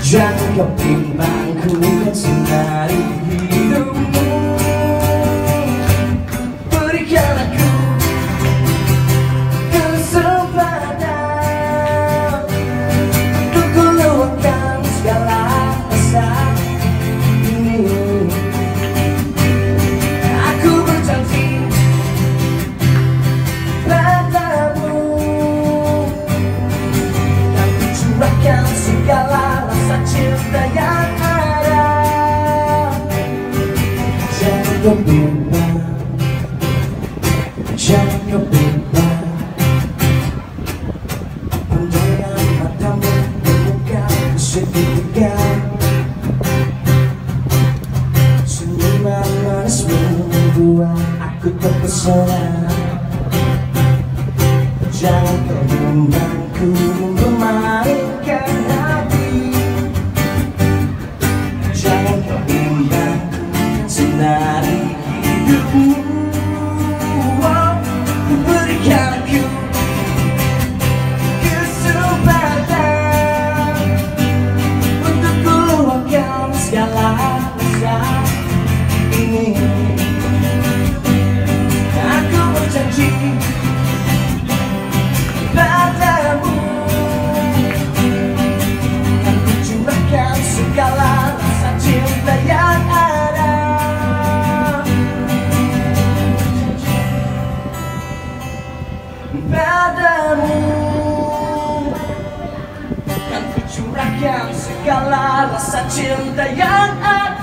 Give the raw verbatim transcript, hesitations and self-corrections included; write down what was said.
Jangan kau bimbang, ku kan sendiri hidupmu. Berikan aku kesempatan untuk luapkan segala rasa ini. Aku berjanji padamu, dan ku curahkan segala cinta yang ada. Jangan kau bimbang, jangan kau bimbang. Pandangkan matamu, bukan kesepian. Senyuman manismu membuat aku terpesona. Jangan kau bimbang, ku memainkan hati. Jangan kau bimbang, sinari hidupmu. Oh, berikan aku kesempatan untuk ku luapkan segala rasa ini. Aku berjanji padamu, kan ku curahkan segala rasa cinta yang ada. Padamu, kan ku curahkan segala rasa cinta yang ada.